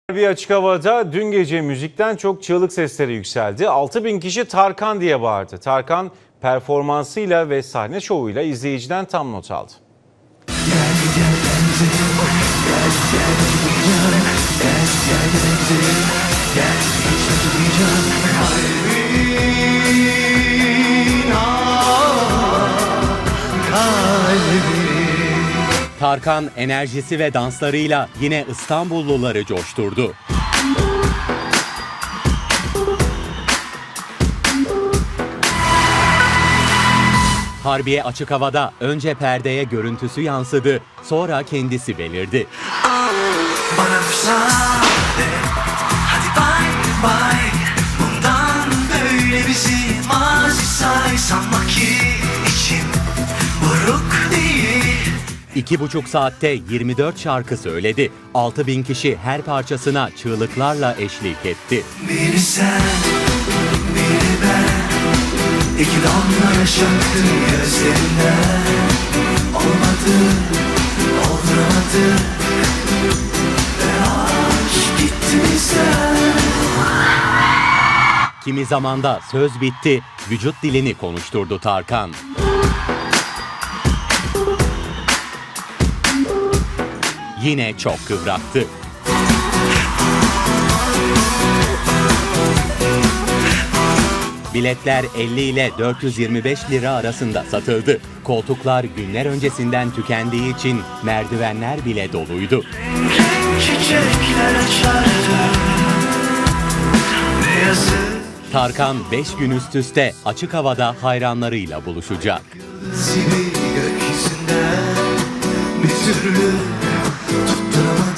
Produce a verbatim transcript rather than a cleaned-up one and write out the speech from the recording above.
Bir açık havada dün gece müzikten çok çığlık sesleri yükseldi. altı bin kişi Tarkan diye bağırdı. Tarkan performansıyla ve sahne şovuyla izleyiciden tam not aldı. Tarkan enerjisi ve danslarıyla yine İstanbulluları coşturdu. Harbiye açık havada önce perdeye görüntüsü yansıdı, sonra kendisi belirdi. Bana müsaade, hadi bay bay. Bundan böyle bizi mazi say, sanma ki içim buruk değil. İki buçuk saatte yirmi dört şarkı söyledi. altı bin kişi her parçasına çığlıklarla eşlik etti. Biri sen, biri ben. İki damla yaşattı gözlerinden. Olmadı, olmadı. Ve aşk gitti bizden. Kimi zamanda söz bitti, vücut dilini konuşturdu Tarkan. Yine çok kıvraktı. Biletler elli ile dört yüz yirmi beş lira arasında satıldı. Koltuklar günler öncesinden tükendiği için merdivenler bile doluydu. Çiçekler açardı. Ne yazık. Tarkan beş gün üst üste açık havada hayranlarıyla buluşacak. Gibi gökyüzünden bir türlü tutturamadım.